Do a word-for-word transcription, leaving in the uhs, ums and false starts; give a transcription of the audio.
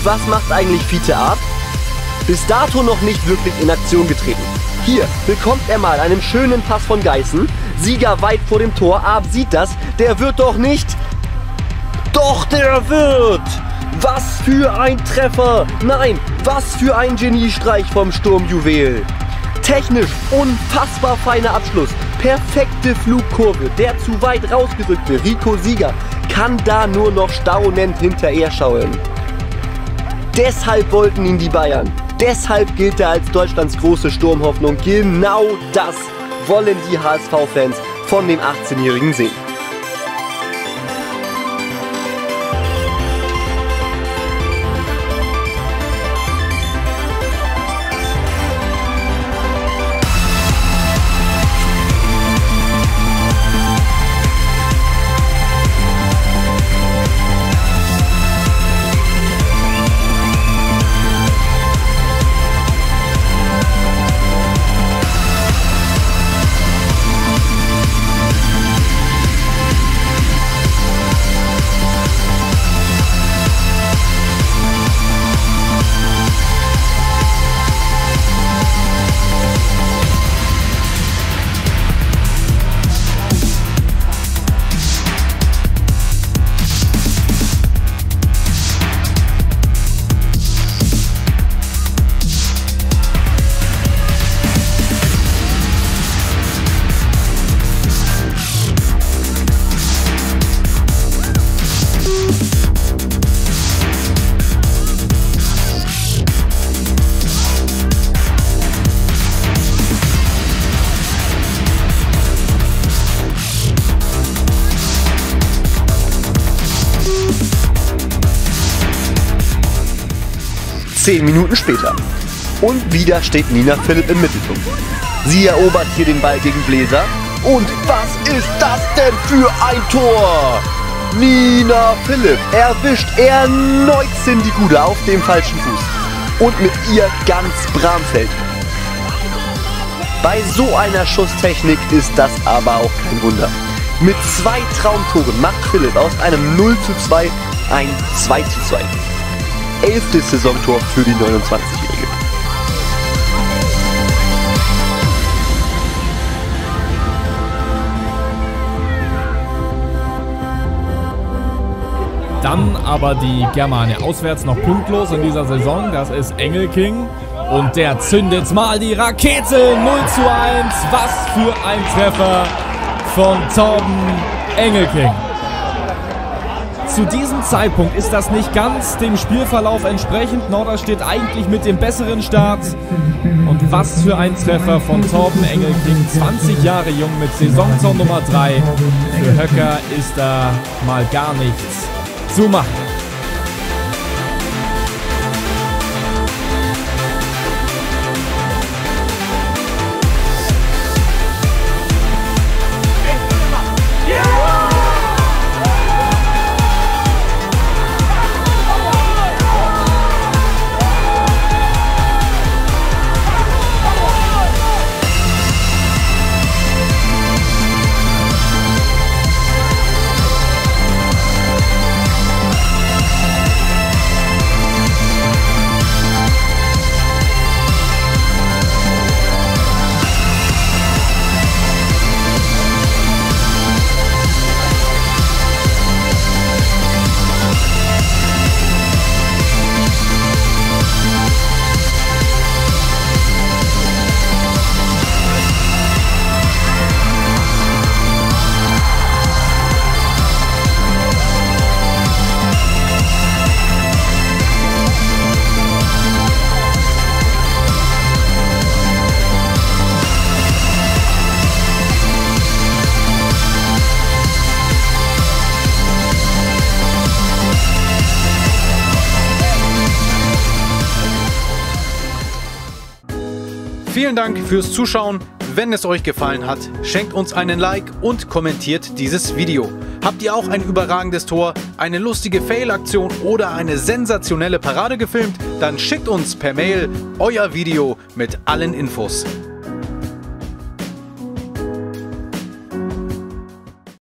Und was macht eigentlich Fiete Arp? Bis dato noch nicht wirklich in Aktion getreten. Hier bekommt er mal einen schönen Pass von Geißen. Sieger weit vor dem Tor. Arp sieht das. Der wird doch nicht... Doch, der wird! Was für ein Treffer! Nein, was für ein Geniestreich vom Sturmjuwel! Technisch unfassbar feiner Abschluss. Perfekte Flugkurve. Der zu weit rausgedrückte Rico Sieger kann da nur noch staunend hinterher schauen. Deshalb wollten ihn die Bayern. Deshalb gilt er als Deutschlands große Sturmhoffnung. Genau das wollen die H S V-Fans von dem achtzehnjährigen sehen. Zehn Minuten später. Und wieder steht Nina Philipp im Mittelpunkt. Sie erobert hier den Ball gegen Bläser. Und was ist das denn für ein Tor? Nina Philipp erwischt erneut Cindy Gude auf dem falschen Fuß. Und mit ihr ganz Bramfeld. Bei so einer Schusstechnik ist das aber auch kein Wunder. Mit zwei Traumtoren macht Philipp aus einem null zu zwei ein zwei zu zwei. Elftes Saisontor für die neunundzwanzigjährige. Dann aber die Germania auswärts noch punktlos in dieser Saison. Das ist Engelking. Und der zündet mal die Rakete. null zu eins. Was für ein Treffer von Torben Engelking. Zu diesem Zeitpunkt ist das nicht ganz dem Spielverlauf entsprechend. Norderstedt eigentlich mit dem besseren Start. Und was für ein Treffer von Torben Engelking. zwanzig Jahre jung mit Saisontor Nummer drei. Für Höcker ist da mal gar nichts zu machen. Vielen Dank fürs Zuschauen. Wenn es euch gefallen hat, schenkt uns einen Like und kommentiert dieses Video. Habt ihr auch ein überragendes Tor, eine lustige Fail-Aktion oder eine sensationelle Parade gefilmt? Dann schickt uns per Mail euer Video mit allen Infos.